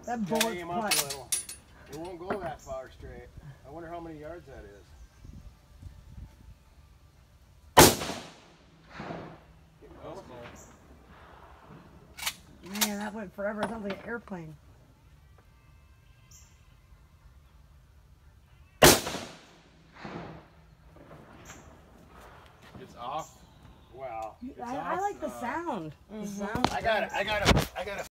That bullet's aim up a little. It won't go that far straight. I wonder how many yards that is. Man, that went forever. It sounds like an airplane. It's off. Wow. I like the sound. I got it.